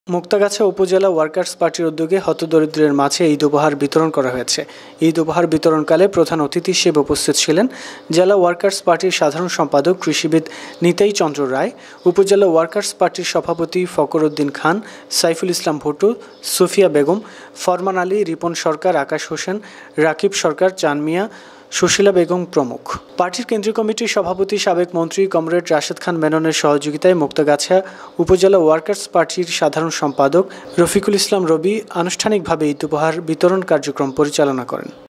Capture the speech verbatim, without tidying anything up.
মুক্তাগাছা উপজেলা ওয়ার্কার্স পার্টির উদ্যোগে হতদরিদ্রের মাঝে ঈদ উপহার বিতরণ করা হয়েছে। ঈদ উপহার বিতরণকালে প্রধান অতিথি হিসেবে উপস্থিত ছিলেন জেলা ওয়ার্কার্স পার্টির সাধারণ সম্পাদক কৃষিবিদ নিতাই চন্দ্র রায়, উপজেলা ওয়ার্কার্স পার্টির সভাপতি ফকর উদ্দিন খান, সাইফুল ইসলাম ভুট্টু, সুফিয়া বেগম, ফরমান আলী, রিপন সরকার, আকাশ হোসেন, রাকিব সরকার, চান মিয়া, সুশীলা বেগম প্রমুখ। পার্টির কেন্দ্রীয় কমিটির সভাপতি সাবেক মন্ত্রী কমরেড রাশেদ খান মেননের সহযোগিতায় মুক্তাগাছা উপজেলা ওয়ার্কার্স পার্টির সাধারণ সম্পাদক রফিকুল ইসলাম রবি আনুষ্ঠানিকভাবে ঈদ উপহার বিতরণ কার্যক্রম পরিচালনা করেন।